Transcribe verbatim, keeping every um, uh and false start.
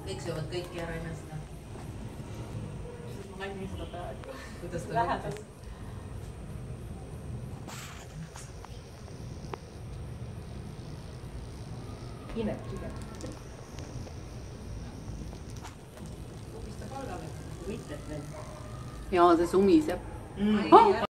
kõik söövad kõiki ära enne seda. Ma nägin seda peaaegu. Kuidas ta lähedas? Inet, inet. Mis ta palgab, et võitled veel? Jaa, see sumiseb. Mm.